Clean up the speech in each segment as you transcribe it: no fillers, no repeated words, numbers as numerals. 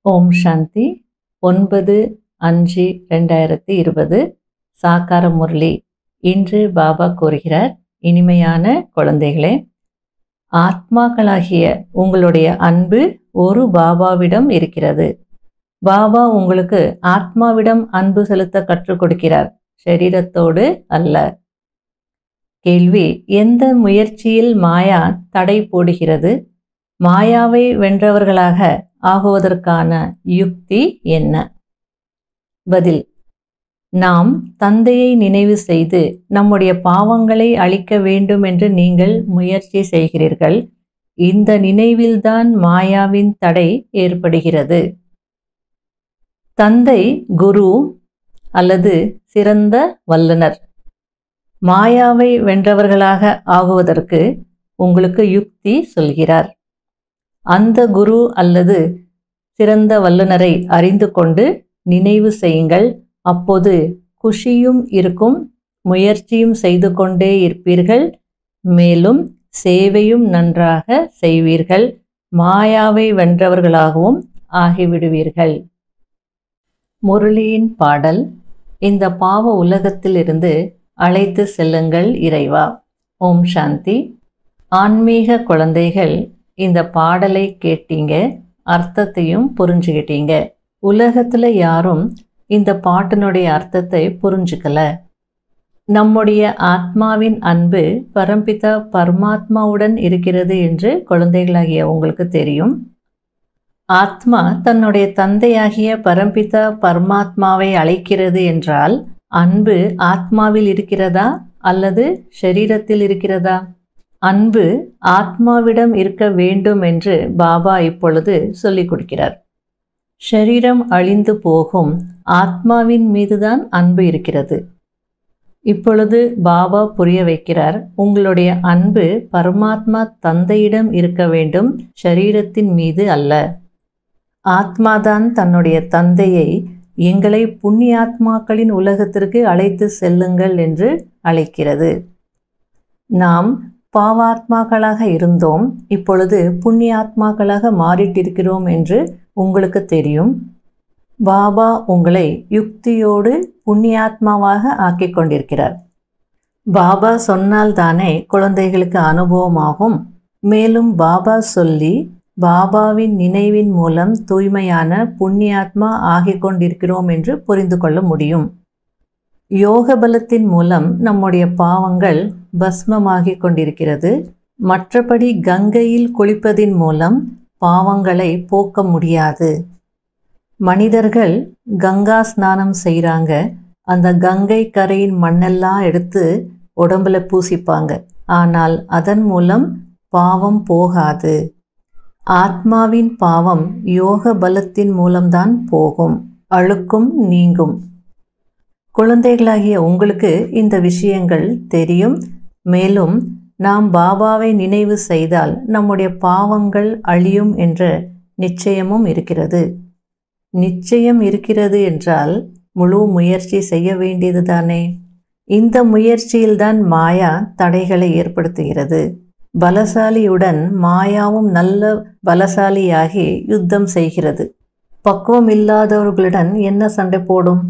ஓம் சாந்தி 9/5/2020 சாக்கார முரளி. இன்று பாபா கூறுகிறார், இனிமையான குழந்தைகளே, ஆத்மாக்களாகிய உங்களுடைய அன்பு ஒரு பாபாவிடம் இருக்கிறது. பாபா உங்களுக்கு ஆத்மாவிடம் அன்பு செலுத்த கற்றுக் கொடுக்கிறார், சரீரத்தோடு அல்ல. கேள்வி: எந்த முயற்சியில் மாயா தடை போடுகிறது? மாயாவை வென்றவர்களாக ஆகுவதற்கான யுக்தி என்ன? பதில்: நாம் தந்தையை நினைவு செய்து நம்முடைய பாவங்களை அழிக்க வேண்டும் என்று நீங்கள் முயற்சி செய்கிறீர்கள். இந்த நினைவில்தான் மாயாவின் தடை ஏற்படுகிறது. தந்தை குரு அல்லது சிறந்த வல்லுனர். மாயாவை வென்றவர்களாக ஆகுவதற்கு உங்களுக்கு யுக்தி சொல்கிறார். அந்த குரு அல்லது சிறந்த வல்லுனரை அறிந்து கொண்டு நினைவு செய்யுங்கள். அப்போது குஷியும் இருக்கும், முயற்சியும் செய்து கொண்டே இருப்பீர்கள். மேலும் சேவையும் நன்றாக செய்வீர்கள். மாயாவை வென்றவர்களாகவும் ஆகிவிடுவீர்கள். முரளியின் பாடல்: இந்த பாவ உலகத்திலிருந்து அழைத்து செல்லுங்கள் இறைவா. ஓம் சாந்தி. ஆன்மீக குழந்தைகள், இந்த பாடலை கேட்டீங்க, அர்த்தத்தையும் புரிஞ்சுக்கிட்டீங்க. உலகத்துல யாரும் இந்த பாட்டினுடைய அர்த்தத்தை புரிஞ்சுக்கல. நம்முடைய ஆத்மாவின் அன்பு பரம்பிதா பரமாத்மாவுடன் இருக்கிறது என்று குழந்தைகளாகிய உங்களுக்கு தெரியும். ஆத்மா தன்னுடைய தந்தையாகிய பரம்பிதா பரமாத்மாவை அழைக்கிறது என்றால், அன்பு ஆத்மாவில் இருக்கிறதா அல்லது ஷரீரத்தில் இருக்கிறதா? அன்பு ஆத்மாவிடம் இருக்க வேண்டும் என்று பாபா இப்பொழுது சொல்லிக் கொடுக்கிறார். ஷரீரம் அழிந்து போகும், ஆத்மாவின் மீதுதான் அன்பு இருக்கிறது. இப்பொழுது பாபா புரிய வைக்கிறார், உங்களுடைய அன்பு பரமாத்மா தந்தையிடம் இருக்க வேண்டும், ஷரீரத்தின் மீது அல்ல. ஆத்மாதான் தன்னுடைய தந்தையை எங்களை புண்ணியாத்மாக்களின் உலகத்திற்கு அழைத்து செல்லுங்கள் என்று அழைக்கிறது. நாம் பாவாத்மாக்களாக இருந்தோம், இப்பொழுது புண்ணியாத்மாக்களாக மாறிட்டிருக்கிறோம் என்று உங்களுக்கு தெரியும். பாபா உங்களை யுக்தியோடு புண்ணியாத்மாவாக ஆக்கிக் கொண்டிருக்கிறார். பாபா சொன்னால்தானே குழந்தைகளுக்கு அனுபவமாகும். மேலும் பாபா சொல்லி பாபாவின் நினைவின் மூலம் தூய்மையான புண்ணியாத்மா ஆகிக் கொண்டிருக்கிறோம் என்று புரிந்து கொள்ள முடியும். யோக பலத்தின் மூலம் நம்முடைய பாவங்கள் பஸ்மமாகிக் கொண்டிருக்கிறது. மற்றபடி கங்கையில் குளிப்பதின் மூலம் பாவங்களை போக்க முடியாது. மனிதர்கள் கங்கா ஸ்நானம் செய்கிறாங்க. அந்த கங்கை கரையின் மண்ணெல்லாம் எடுத்து உடம்புல பூசிப்பாங்க. ஆனால் அதன் மூலம் பாவம் போகாது. ஆத்மாவின் பாவம் யோக பலத்தின் மூலம்தான் போகும், அழுக்கும் நீங்கும். குழந்தைகளாகிய உங்களுக்கு இந்த விஷயங்கள் தெரியும். மேலும் நாம் பாபாவை நினைவு செய்தால் நம்முடைய பாவங்கள் அழியும் என்ற நிச்சயமும் இருக்கிறது. நிச்சயம் இருக்கிறது என்றால் முழு முயற்சி செய்ய வேண்டியது தானே. இந்த முயற்சியில்தான் மாயா தடைகளை ஏற்படுத்துகிறது. பலசாலியுடன் மாயாவும் நல்ல பலசாலியாகி யுத்தம் செய்கிறது. பக்குவம் இல்லாதவர்களுடன் என்ன சண்டை போடும்?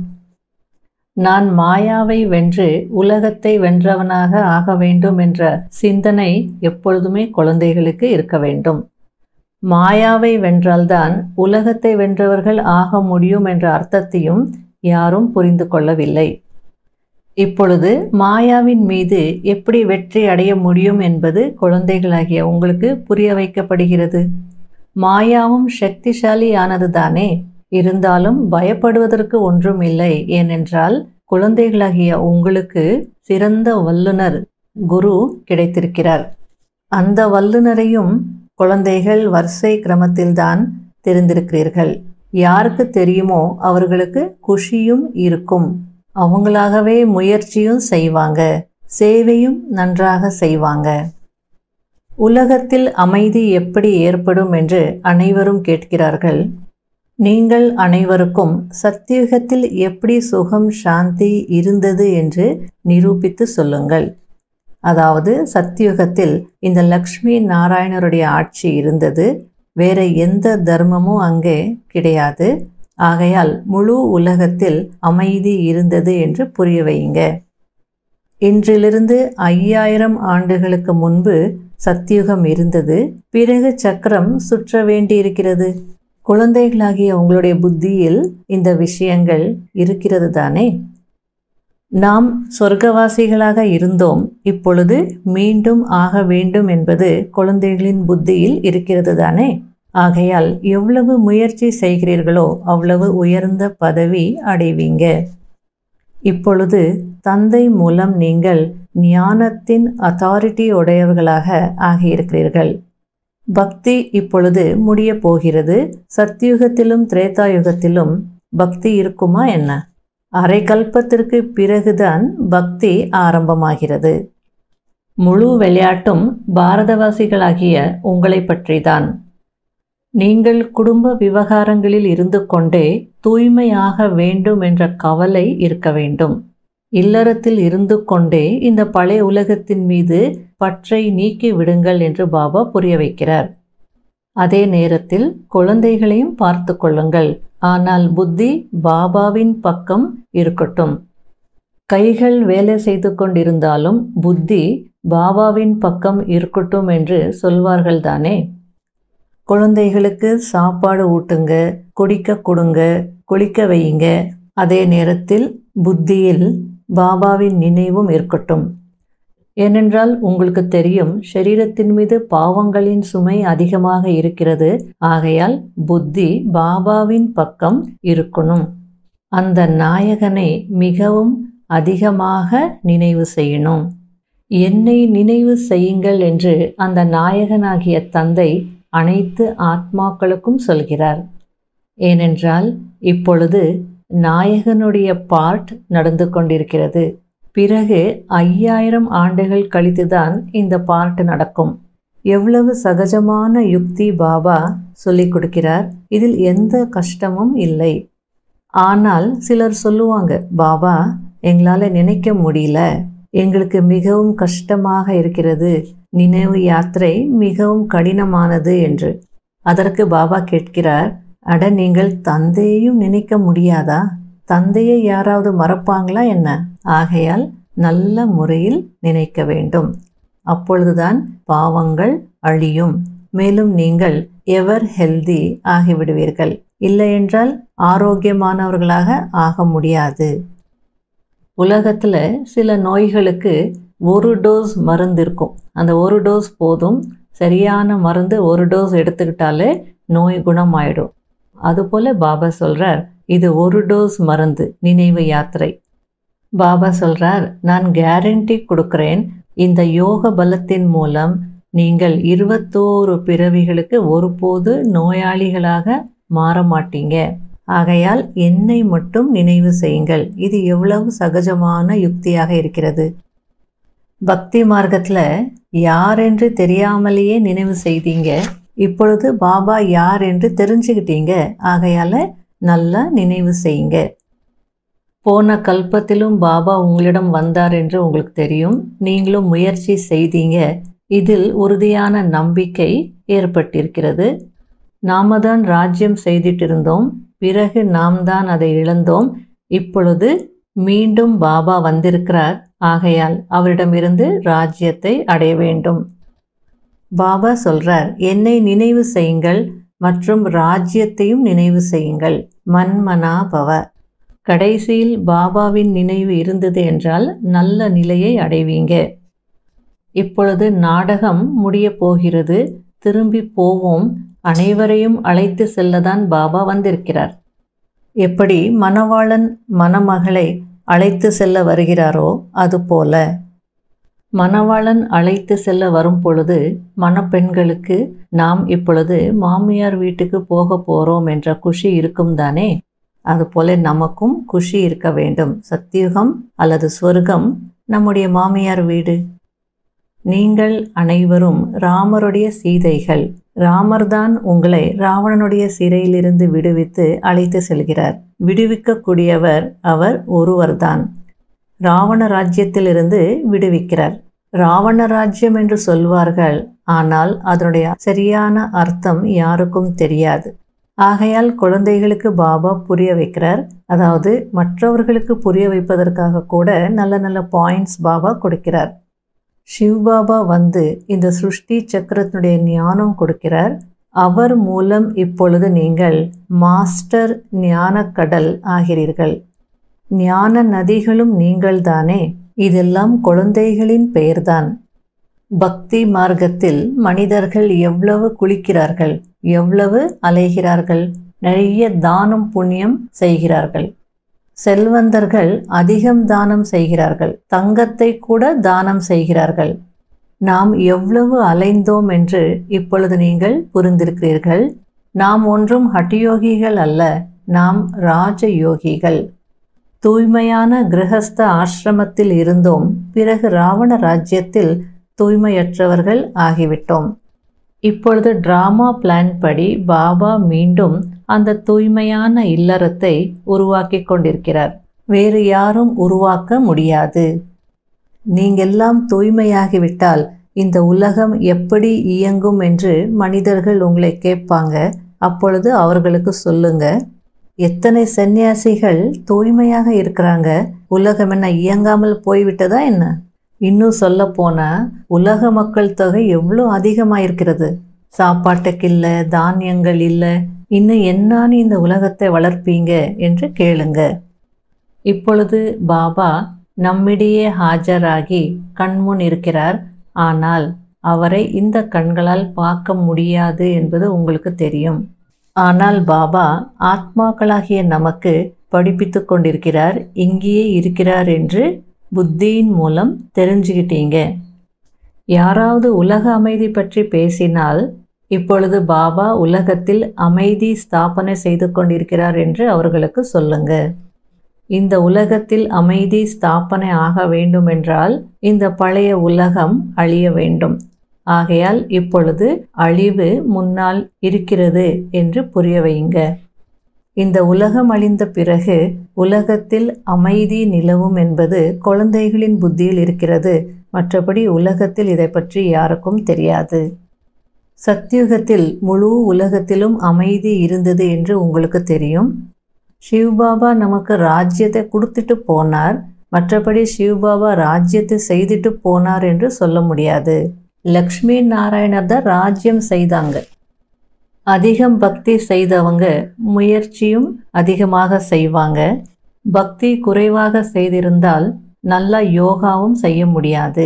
நான் மாயாவை வென்று உலகத்தை வென்றவனாக ஆக வேண்டும் என்ற சிந்தனை எப்பொழுதுமே குழந்தைகளுக்கு இருக்க வேண்டும். மாயாவை வென்றால்தான் உலகத்தை வென்றவர்கள் ஆக முடியும் என்ற அர்த்தத்தையும் யாரும் புரிந்து கொள்ளவில்லை. இப்பொழுது மாயாவின் மீது எப்படி வெற்றி அடைய முடியும் என்பது குழந்தைகளாகிய உங்களுக்கு புரிய வைக்கப்படுகிறது. மாயாவும் சக்திசாலியானது தானே. இருந்தாலும் பயப்படுவதற்கு ஒன்றும் இல்லை. ஏனென்றால் குழந்தைகளாகிய உங்களுக்கு சிறந்த வல்லுனர் குரு கிடைத்திருக்கிறார். அந்த வல்லுனரையும் குழந்தைகள் வரிசை கிரமத்தில்தான் தெரிந்திருக்கிறீர்கள். யாருக்கு தெரியுமோ அவர்களுக்கு குஷியும் இருக்கும். அவங்களாகவே முயற்சியும் செய்வாங்க, சேவையும் நன்றாக செய்வாங்க. உலகத்தில் அமைதி எப்படி ஏற்படும் என்று அனைவரும் கேட்கிறார்கள். நீங்கள் அனைவருக்கும் சத்தியுகத்தில் எப்படி சுகம் சாந்தி இருந்தது என்று நிரூபித்து சொல்லுங்கள். அதாவது சத்தியுகத்தில் இந்த லக்ஷ்மி நாராயணருடைய ஆட்சி இருந்தது. வேற எந்த தர்மமும் அங்கே கிடையாது. ஆகையால் முழு உலகத்தில் அமைதி இருந்தது என்று புரிய வையுங்க. இன்றிலிருந்து 5000 ஆண்டுகளுக்கு முன்பு சத்தியுகம் இருந்தது. பிறகு சக்கரம் சுற்ற வேண்டியிருக்கிறது. குழந்தைகளாகிய உங்களுடைய புத்தியில் இந்த விஷயங்கள் இருக்கிறது தானே? நாம் சொர்க்கவாசிகளாக இருந்தோம், இப்பொழுது மீண்டும் ஆக வேண்டும் என்பது குழந்தைகளின் புத்தியில் இருக்கிறது தானே? ஆகையால் எவ்வளவு முயற்சி செய்கிறீர்களோ அவ்வளவு உயர்ந்த பதவி அடைவீங்க. இப்பொழுது தந்தை மூலம் நீங்கள் ஞானத்தின் அத்தாரிட்டி உடையவர்களாக ஆகியிருக்கிறீர்கள். பக்தி இப்பொழுது முடிய போகிறது. சத்யுகத்திலும் திரேதாயுகத்திலும் பக்தி இருக்குமா என்ன? அரை கல்பத்திற்கு பிறகுதான் பக்தி ஆரம்பமாகிறது. முழு விளையாட்டும் பாரதவாசிகளாகிய உங்களை பற்றிதான். நீங்கள் குடும்ப விவகாரங்களில் இருந்து கொண்டே தூய்மையாக வேண்டும் என்ற கவலை இருக்க வேண்டும். இல்லறத்தில் இருந்து கொண்டே இந்த பழைய உலகத்தின் மீது பற்றை நீக்கி விடுங்கள் என்று பாபா புரிய வைக்கிறார். அதே நேரத்தில் குழந்தைகளையும் பார்த்து கொள்ளுங்கள். ஆனால் புத்தி பாபாவின் பக்கம் இருக்கட்டும். கைகள் வேலை செய்து கொண்டிருந்தாலும் புத்தி பாபாவின் பக்கம் இருக்கட்டும் என்று சொல்வார்கள் தானே? குழந்தைகளுக்கு சாப்பாடு ஊட்டுங்க, குடிக்க கொடுங்க, குளிக்க வையுங்க. அதே நேரத்தில் புத்தியில் பாபாவின் நினைவும் இருக்கட்டும். ஏனென்றால் உங்களுக்கு தெரியும், ஷரீரத்தின் மீது பாவங்களின் சுமை அதிகமாக இருக்கிறது. ஆகையால் புத்தி பாபாவின் பக்கம் இருக்கணும். அந்த நாயகனை மிகவும் அதிகமாக நினைவு செய்யணும். என்னை நினைவு செய்யுங்கள் என்று அந்த நாயகனாகிய தந்தை அனைத்து ஆத்மாக்களுக்கும் சொல்கிறார். ஏனென்றால் இப்பொழுது நாயகனுடைய பார்ட் நடந்து கொண்டிருக்கிறது. பிறகு 5000 ஆண்டுகள் கழித்துதான் இந்த பார்ட் நடக்கும். எவ்வளவு சகஜமான யுக்தி பாபா சொல்லிக் கொடுக்கிறார். இதில் எந்த கஷ்டமும் இல்லை. ஆனால் சிலர் சொல்லுவாங்க, பாபா எங்களால் நினைக்க முடியல, எங்களுக்கு மிகவும் கஷ்டமாக இருக்கிறது, நினைவு யாத்திரை மிகவும் கடினமானது என்று. அதற்கு பாபா கேட்கிறார், அட நீங்கள் தந்தையையும் நினைக்க முடியாதா? தந்தையை யாராவது மறப்பாங்களா என்ன? ஆகையால் நல்ல முறையில் நினைக்க வேண்டும். அப்பொழுதுதான் பாவங்கள் அழியும். மேலும் நீங்கள் எவர் ஹெல்தி ஆகிவிடுவீர்கள். இல்லையென்றால் ஆரோக்கியமானவர்களாக ஆக முடியாது. உலகத்தில் சில நோய்களுக்கு 1 டோஸ் மருந்து இருக்கும். அந்த 1 டோஸ் போதும். சரியான மருந்து 1 டோஸ் எடுத்துக்கிட்டாலே நோய் குணமாயிடும். அதுபோல் பாபா சொல்கிறார், இது 1 டோஸ் மருந்து, நினைவு யாத்திரை. பாபா சொல்கிறார், நான் கேரண்டி கொடுக்குறேன், இந்த யோக பலத்தின் மூலம் நீங்கள் 21 பிறவிகளுக்கு ஒருபோது நோயாளிகளாக மாற மாட்டீங்க. ஆகையால் என்னை மட்டும் நினைவு செய்யுங்கள். இது எவ்வளவு சகஜமான யுக்தியாக இருக்கிறது. பக்தி மார்க்கத்தில் யார் என்று தெரியாமலேயே நினைவு செய்தீங்க. இப்பொழுது பாபா யார் என்று தெரிஞ்சுக்கிட்டீங்க. ஆகையால் நல்லா நினைவு செய்யுங்க. போன கல்பத்திலும் பாபா உங்களிடம் வந்தார் என்று உங்களுக்கு தெரியும். நீங்களும் முயற்சி செய்தீங்க. இதில் உறுதியான நம்பிக்கை ஏற்பட்டிருக்கிறது. நாம தான் ராஜ்யம் செய்துட்டு இருந்தோம், பிறகு நாம் தான் அதை இழந்தோம். இப்பொழுது மீண்டும் பாபா வந்திருக்கிறார். ஆகையால் அவரிடமிருந்து ராஜ்யத்தை அடைய வேண்டும். பாபா சொல்றார், என்னை நினைவு செய்யுங்கள் மற்றும் ராஜ்யத்தையும் நினைவு செய்யுங்கள். மன்மனா பவ. கடைசியில் பாபாவின் நினைவு இருந்தது என்றால் நல்ல நிலையை அடைவீங்க. இப்பொழுது நாடகம் முடிய போகிறது. திரும்பி போவோம். அனைவரையும் அழைத்து செல்லதான் பாபா வந்திருக்கிறார். எப்படி மணவாளன் மணமகளை அழைத்து செல்ல வருகிறாரோ அதுபோல மணவாளன் அழைத்து செல்ல வரும் பொழுது மணப்பெண்களுக்கு நாம் இப்பொழுது மாமியார் வீட்டுக்கு போக போகிறோம் என்ற குஷி இருக்கும் தானே? அதுபோல நமக்கும் குஷி இருக்க வேண்டும். சத்தியுகம் அல்லது ஸ்வர்க்கம் நம்முடைய மாமியார் வீடு. நீங்கள் அனைவரும் ராமருடைய சீதைகள். ராமர்தான் உங்களை ராவணனுடைய சிறையிலிருந்து விடுவித்து அழைத்து செல்கிறார். விடுவிக்கக்கூடியவர் அவர் ஒருவர்தான். ராவண ராஜ்யத்திலிருந்து விடுவிக்கிறார். ராவண ராஜ்யம் என்று சொல்வார்கள், ஆனால் அதனுடைய சரியான அர்த்தம் யாருக்கும் தெரியாது. ஆகையால் குழந்தைகளுக்கு பாபா புரிய வைக்கிறார். அதாவது மற்றவர்களுக்கு புரிய வைப்பதற்காக கூட நல்ல நல்ல பாயிண்ட்ஸ் பாபா கொடுக்கிறார். சிவபாபா வந்து இந்த சிருஷ்டி சக்கரத்தினுடைய ஞானம் கொடுக்கிறார். அவர் மூலம் இப்பொழுது நீங்கள் மாஸ்டர் ஞானக்கடல் ஆகிறீர்கள். ஞான நதிகளும் நீங்கள்தானே. இதெல்லாம் குழந்தைகளின் பெயர்தான். பக்தி மார்க்கத்தில் மனிதர்கள் எவ்வளவு குளிக்கிறார்கள், எவ்வளவு அலைகிறார்கள், நிறைய தானம் புண்ணியம் செய்கிறார்கள். செல்வந்தர்கள் அதிகம் தானம் செய்கிறார்கள், தங்கத்தை கூட தானம் செய்கிறார்கள். நாம் எவ்வளவு அலைந்தோம் என்று இப்பொழுது நீங்கள் புரிந்திருக்கிறீர்கள். நாம் ஒன்றும் ஹட்டயோகிகள் அல்ல, நாம் ராஜயோகிகள். தூய்மையான கிரகஸ்த ஆசிரமத்தில் இருந்தோம், பிறகு ராவண ராஜ்யத்தில் தூய்மையற்றவர்கள் ஆகிவிட்டோம். இப்பொழுது டிராமா பிளான் படி பாபா மீண்டும் அந்த தூய்மையான இல்லறத்தை உருவாக்கி கொண்டிருக்கிறார். வேறு யாரும் உருவாக்க முடியாது. நீங்கெல்லாம் தூய்மையாகிவிட்டால் இந்த உலகம் எப்படி இயங்கும் என்று மனிதர்கள் உங்களை கேட்பாங்க. அப்பொழுது அவர்களுக்கு சொல்லுங்க, எத்தனை சந்நியாசிகள் தூய்மையாக இருக்கிறாங்க, உலகம் என்ன இயங்காமல் போய்விட்டதா என்ன? இன்னும் சொல்ல போனால் உலக மக்கள் தொகை எவ்வளோ அதிகமாயிருக்கிறது. சாப்பாட்டுக்கு இல்லை, தானியங்கள் இல்லை, இன்னும் என்னான்னு இந்த உலகத்தை வளர்ப்பீங்க என்று கேளுங்க. இப்பொழுது பாபா நம்மிடையே ஆஜராகி கண்முன் இருக்கிறார். ஆனால் அவரை இந்த கண்களால் பார்க்க முடியாது என்பது உங்களுக்கு தெரியும். ஆனால் பாபா ஆத்மாக்களாகிய நமக்கு படிப்பித்து கொண்டிருக்கிறார், இங்கேயே இருக்கிறார் என்று புத்தியின் மூலம் தெரிஞ்சுக்கிட்டீங்க. யாராவது உலக அமைதி பற்றி பேசினால் இப்பொழுது பாபா உலகத்தில் அமைதி ஸ்தாபனை செய்து கொண்டிருக்கிறார் என்று அவர்களுக்கு சொல்லுங்க. இந்த உலகத்தில் அமைதி ஸ்தாபனை ஆக வேண்டும் என்றால் இந்த பழைய உலகம் அழிய வேண்டும். ஆகையால் இப்பொழுது அழிவு முன்னால் இருக்கிறது என்று புரிய வைங்க. இந்த உலகம் அழிந்த பிறகு உலகத்தில் அமைதி நிலவும் என்பது குழந்தைகளின் புத்தியில் இருக்கிறது. மற்றபடி உலகத்தில் இதை பற்றி யாருக்கும் தெரியாது. சத்யுகத்தில் முழு உலகத்திலும் அமைதி இருந்தது என்று உங்களுக்கு தெரியும். சிவபாபா நமக்கு ராஜ்யத்தை கொடுத்துட்டு போனார். மற்றபடி சிவபாபா ராஜ்யத்தை செய்துட்டு போனார் என்று சொல்ல முடியாது. லக்ஷ்மி நாராயணர் தான் ராஜ்யம் செய்தாங்க. அதிகம் பக்தி செய்தவங்க முயற்சியும் அதிகமாக செய்வாங்க. பக்தி குறைவாக செய்திருந்தால் நல்ல யோகாவும் செய்ய முடியாது.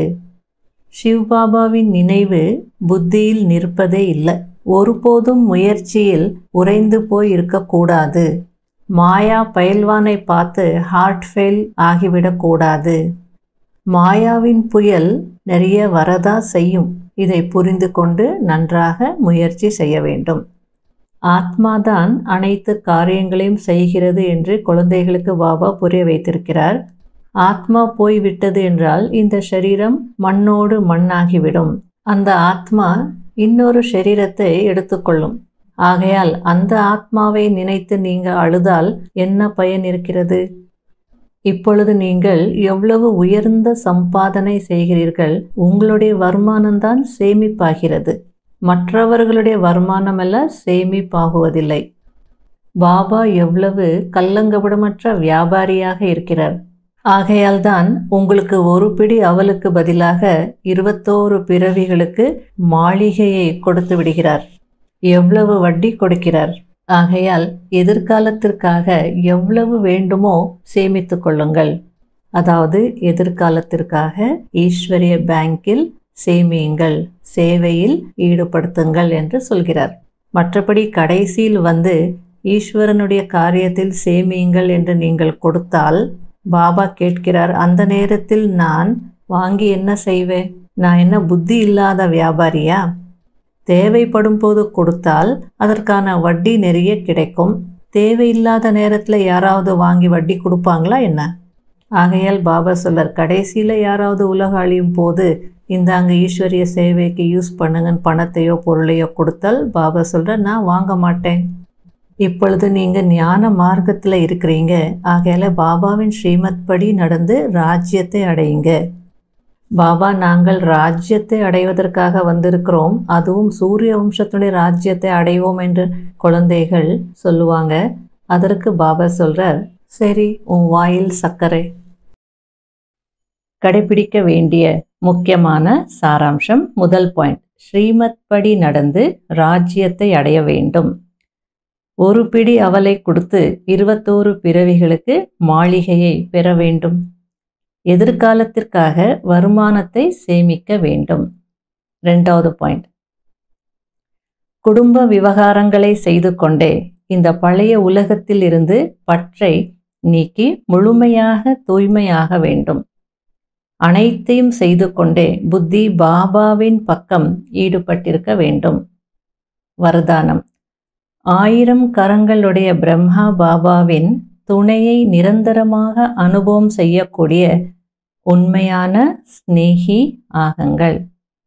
சிவபாபாவின் நினைவு புத்தியில் நிற்பதே இல்லை. ஒருபோதும் முயற்சியில் உறைந்து போய் இருக்கக்கூடாது. மாயா பயில்வானை பார்த்து ஹார்ட் ஃபெயில் ஆகிவிடக்கூடாது. மாயாவின் புயல் நிறைய வரதா செய்யும். இதை புரிந்து கொண்டு நன்றாக முயற்சி செய்ய வேண்டும். ஆத்மாதான் அனைத்து காரியங்களையும் செய்கிறது என்று குழந்தைகளுக்கு பாபா புரிய வைத்திருக்கிறார். ஆத்மா போய்விட்டது என்றால் இந்த சரீரம் மண்ணோடு மண்ணாகிவிடும். அந்த ஆத்மா இன்னொரு சரீரத்தை எடுத்துக்கொள்ளும். ஆகையால் அந்த ஆத்மாவை நினைத்து நீங்கள் அழுதால் என்ன பயன் இருக்கிறது? இப்பொழுது நீங்கள் எவ்வளவு உயர்ந்த சம்பாதனை செய்கிறீர்கள். உங்களுடைய வருமானம்தான் சேமிப்பாகிறது. மற்றவர்களுடைய வருமானமெல்லாம் சேமிப்பாகுவதில்லை. பாபா எவ்வளவு கள்ளங்கபடமற்ற வியாபாரியாக இருக்கிறார். ஆகையால் தான் உங்களுக்கு ஒரு பிடி அவலுக்கு பதிலாக 21 பிறவிகளுக்கு மாளிகையை கொடுத்து விடுகிறார். எவ்வளவு வட்டி கொடுக்கிறார். ஆகையால் எதிர்காலத்திற்காக எவ்வளவு வேண்டுமோ சேமித்து கொள்ளுங்கள். அதாவது எதிர்காலத்திற்காக ஈஸ்வரிய பேங்கில் சேமியுங்கள், சேவையில் ஈடுபடுத்துங்கள் என்று சொல்கிறார். மற்றபடி கடைசியில் வந்து ஈஸ்வரனுடைய காரியத்தில் சேமியுங்கள் என்று நீங்கள் கொடுத்தால் பாபா கேட்கிறார், அந்த நேரத்தில் நான் வாங்கி என்ன செய்வேன்? நான் என்ன புத்தி இல்லாத வியாபாரியா? தேவைப்படும் போது கொடுத்தால் அதற்கான வட்டி நிறைய கிடைக்கும். தேவையில்லாத நேரத்தில் யாராவது வாங்கி வட்டி கொடுப்பாங்களா என்ன? ஆகையால் பாபா சொல்றார், கடைசியில் யாராவது உலக அழியும் போது இந்தாங்க ஈஸ்வரிய சேவைக்கு யூஸ் பண்ணுங்கன்னு பணத்தையோ பொருளையோ கொடுத்தால் பாபா சொல்கிறார், நான் வாங்க மாட்டேன். இப்பொழுது நீங்கள் ஞான மார்க்கத்தில் இருக்கிறீங்க. ஆகையால் பாபாவின் ஸ்ரீமத் படி நடந்து ராஜ்யத்தை அடையுங்க. பாபா, நாங்கள் ராஜ்யத்தை அடைவதற்காக வந்திருக்கிறோம், அதுவும் சூரிய வம்சத்துடைய ராஜ்யத்தை அடைவோம் என்று குழந்தைகள் சொல்லுவாங்க. அதற்கு பாபா சொல்றார், சரி, உன் வாயில் சர்க்கரை. கடைபிடிக்க வேண்டிய முக்கியமான சாராம்சம். முதல் பாயிண்ட், ஸ்ரீமத் படி நடந்து ராஜ்யத்தை அடைய வேண்டும். ஒரு பிடி அவலை கொடுத்து 21 பிறவிகளுக்கு மாளிகையை பெற வேண்டும். எதிர்காலத்திற்காக வருமானத்தை சேமிக்க வேண்டும். 2வது பாயிண்ட், குடும்ப விவகாரங்களை செய்து கொண்டே இந்த பழைய உலகத்தில் இருந்து பற்றை நீக்கி முழுமையாக தூய்மையாக வேண்டும். அனைத்தையும் செய்து கொண்டே புத்தி பாபாவின் பக்கம் ஈடுபட்டிருக்க வேண்டும். வரதானம், 1000 கரங்களுடைய பிரம்மா பாபாவின் துணையை நிரந்தரமாக அனுபவம் செய்யக்கூடிய உண்மையான ஸ்நேகி ஆகுங்கள்.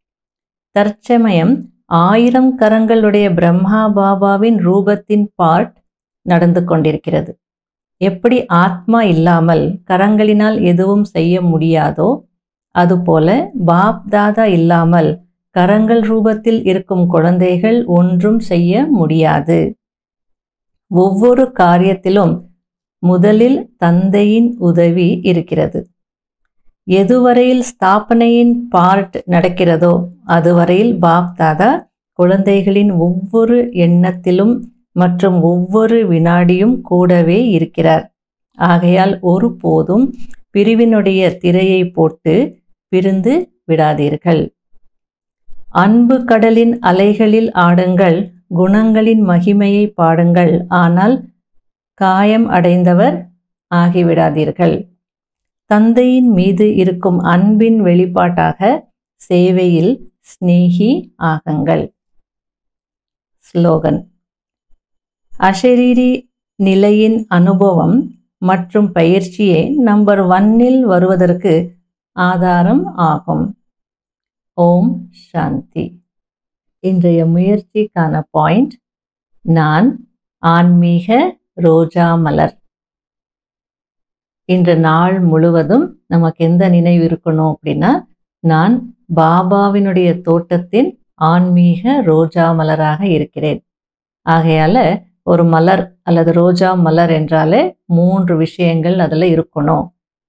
தற்சமயம் 1000 கரங்களுடைய பிரம்மா பாபாவின் ரூபத்தின் பார்ட் நடந்து கொண்டிருக்கிறது. எப்படி ஆத்மா இல்லாமல் கரங்களினால் எதுவும் செய்ய முடியாதோ அதுபோல பாப் தாதா இல்லாமல் கரங்கள் ரூபத்தில் இருக்கும் குழந்தைகள் ஒன்றும் செய்ய முடியாது. ஒவ்வொரு காரியத்திலும் முதலில் தந்தையின் உதவி இருக்கிறது. எதுவரையில் ஸ்தாபனையின் பார்ட் நடக்கிறதோ அதுவரையில் பாப் தாதா குழந்தைகளின் ஒவ்வொரு எண்ணத்திலும் மற்றும் ஒவ்வொரு வினாடியும் கூடவே இருக்கிறார். ஆகையால் ஒருபோதும் பிரிவினுடைய திரையை போட்டு பிரிந்து விடாதீர்கள். அன்பு கடலின் அலைகளில் ஆடுங்கள், குணங்களின் மகிமையை பாடுங்கள், ஆனால் காயம் அடைந்தவர் ஆகிவிடாதீர்கள். தந்தையின் மீது இருக்கும் அன்பின் வெளிப்பாட்டாக சேவையில் ஸ்நேகி ஆகுங்கள். ஸ்லோகன், அஷரீரி நிலையின் அனுபவம் மற்றும் பயிற்சியே நம்பர் 1 வருவதற்கு ஆதாரம் ஆகும். ஓம் சாந்தி. இன்றைய முயற்சிக்கான பாயிண்ட், நான் ஆன்மீக ரோஜா மலர். இன்று நாள் முழுவதும் நமக்கு எந்த நினைவு இருக்கணும் அப்படின்னா, நான் பாபாவினுடைய தோட்டத்தின் ஆன்மீக ரோஜா மலராக இருக்கிறேன். ஆகையால ஒரு மலர் அல்லது ரோஜா மலர் என்றாலே 3 விஷயங்கள் அதில் இருக்கணும்.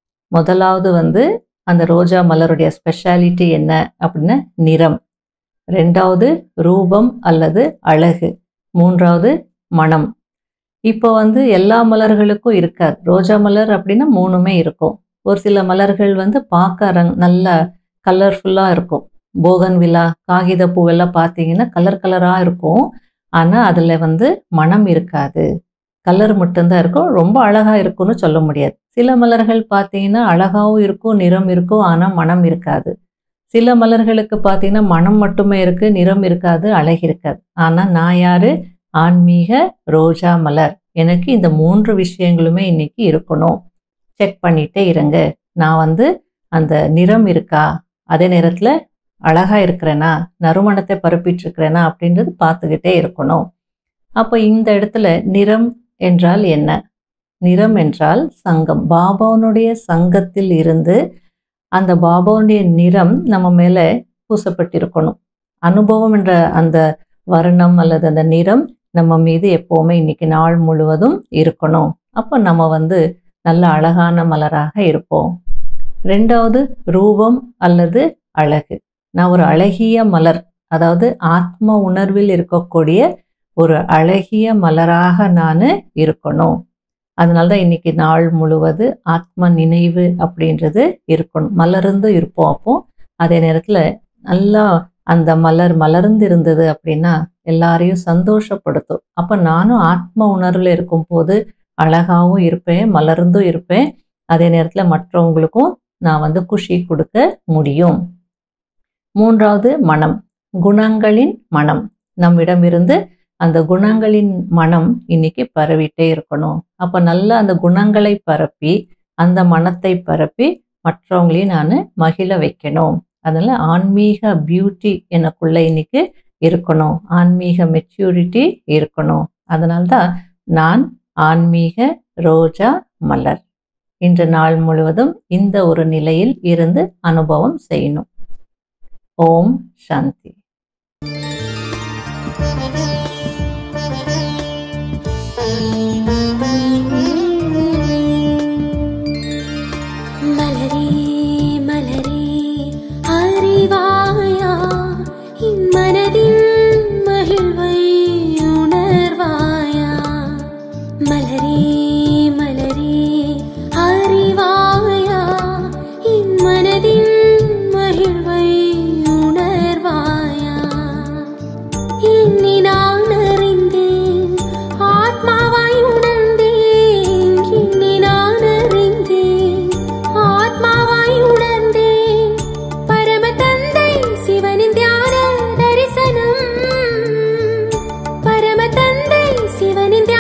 முதலாவது அந்த ரோஜா மலருடைய ஸ்பெஷாலிட்டி என்ன அப்படின்னா நிறம். 2வது ரூபம் அல்லது அழகு. 3வது மனம். இப்போ எல்லா மலர்களுக்கும் இருக்காது. ரோஜா மலர் அப்படின்னா 3மே இருக்கும். ஒரு சில மலர்கள் பார்க்க நல்ல கலர்ஃபுல்லாக இருக்கும். போகன் விழா, காகித பூவெல்லாம் பார்த்தீங்கன்னா கலர் கலராக இருக்கும். ஆனால் அதில் மனம் இருக்காது, கலர் மட்டும்தான் இருக்கும். ரொம்ப அழகாக இருக்கும்னு சொல்ல முடியாது. சில மலர்கள் பார்த்தீங்கன்னா அழகாகவும் இருக்கும், நிறம் இருக்கும், ஆனால் மனம் இருக்காது. சில மலர்களுக்கு பார்த்தீங்கன்னா மனம் மட்டுமே இருக்குது, நிறம் இருக்காது, அழகு இருக்காது. ஆனால் நான் யாரு? ஆன்மீக ரோஜா மலர். எனக்கு இந்த 3 விஷயங்களுமே இன்னைக்கு இருக்கணும். செக் பண்ணிட்டே இருங்க. நான் அந்த நிறம் இருக்கா, அதே நேரத்தில் அழகா இருக்கிறேனா, நறுமணத்தை பரப்பிட்டு இருக்கிறேனா அப்படின்றது பார்த்துக்கிட்டே இருக்கணும். அப்போ இந்த இடத்துல நிறம் என்றால் என்ன? நிறம் என்றால் சங்கம். பாபாவுடைய சங்கத்தில் இருந்து அந்த பாபாவுடைய நிறம் நம்ம மேலே பூசப்பட்டிருக்கணும். அனுபவம் என்ற அந்த வர்ணம் அல்லது அந்த நிறம் நம்ம மீது எப்போவுமே இன்னைக்கு நாள் முழுவதும் இருக்கணும். அப்போ நம்ம நல்ல அழகான மலராக இருப்போம். 2வது ரூபம் அல்லது அழகு. நான் ஒரு அழகிய மலர், அதாவது ஆத்ம உணர்வில் இருக்கக்கூடிய ஒரு அழகிய மலராக நான் இருக்கணும். அதனால தான் இன்னைக்கு நாள் முழுவது ஆத்ம நினைவு அப்படின்றது இருக்கணும். மலர்ந்து இருப்போம். அப்போ அதே நேரத்தில் நல்லா அந்த மலர் மலர்ந்து இருந்தது அப்படின்னா எல்லாரையும் சந்தோஷப்படுத்தும். அப்போ நானும் ஆத்ம உணர்வில் இருக்கும் போது அழகாகவும் இருப்பேன், மலர்ந்தும் இருப்பேன். அதே நேரத்தில் மற்றவங்களுக்கும் நான் குஷி கொடுக்க முடியும். 3வது மனம், குணங்களின் மனம். நம்மிடம் இருந்து அந்த குணங்களின் மனம் இன்னைக்கு பரவிட்டே இருக்கணும். அப்போ நல்லா அந்த குணங்களை பரப்பி, அந்த மனத்தை பரப்பி மற்றவங்களையும் நான் மகிழ வைக்கணும். அதனால ஆன்மீக பியூட்டி எனக்குள்ள இன்னைக்கு இருக்கணும், ஆன்மீக மெச்சூரிட்டி இருக்கணும். அதனால்தான் நான் ஆன்மீக ரோஜா மலர். இன்று நாள் முழுவதும் இந்த ஒரு நிலையில் இருந்து அனுபவம் செய்யணும். ஓம் சாந்தி. மலரே மலரே அறிவாயா என் மனதின் மகிழ்வை உணர்வாயா. மலரே மலரே அறிவாயா என் மனதின் மகிழ்வை உணர்வாயா. என்னை நான் அறிந்தேன், ஆத்மாவாய் உணர்ந்தேன். என்னை நான் அறிந்தேன், ஆத்மாவாய் உணர்ந்தேன். பரம தந்தை சிவனின் தியான தரிசனம். பரம தந்தை சிவனின்